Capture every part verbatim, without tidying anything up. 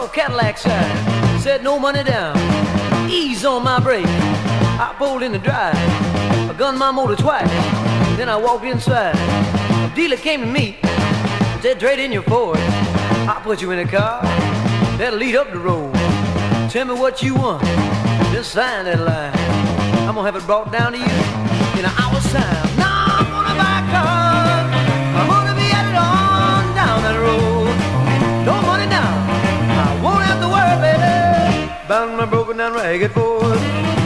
yellow Cadillac side, said no money down, ease on my brake. I pulled in the drive, I gunned my motor twice, then I walked inside. The dealer came to me, said trade in your Ford, I'll put you in a car that'll lead up the road. Tell me what you want, just sign that line. I'm gonna have it brought down to you in an hour's time. Now I'm gonna buy a car, I'm gonna be at it on down that road. No money down, I won't have to worry, baby, about my broken down ragged Ford.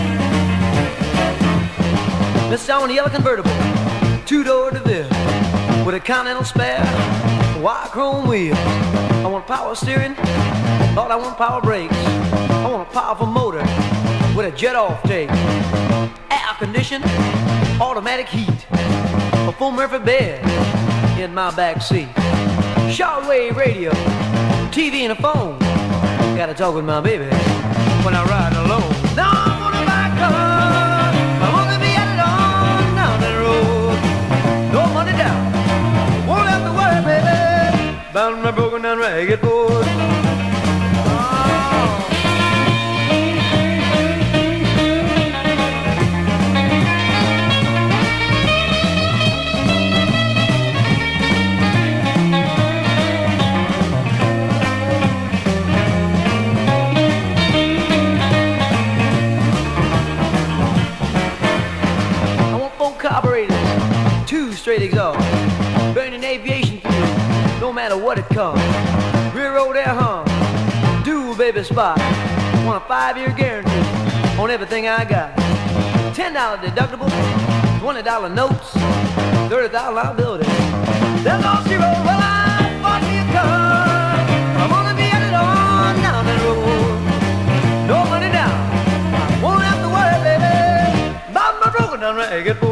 Mister, I want a yellow convertible, two-door DeVille, with a Continental spare, a wire chrome wheel. I want power steering, Lord, I want power brakes. I want a powerful motor with a jet off take, air conditioning, automatic heat, a full Murphy bed in my back seat, shortwave radio, T V and a phone. Gotta talk with my baby when I ride alone. Now I'm gonna buy a car, I'm gonna be at it on down that road. No money down, won't have to worry, baby, about my broken down ragged Ford. Two straight exhaust, burning aviation fuel, no matter what it costs. Rear road air hum, dual baby spot. Want a five-year guarantee on everything I got. Ten dollar deductible, twenty dollar notes, thirty thousand liability. There's no zero. Well, I bought me a car, I'm gonna be at it on down that road. No money down, I won't have to worry, baby, about my broken down ragged Ford.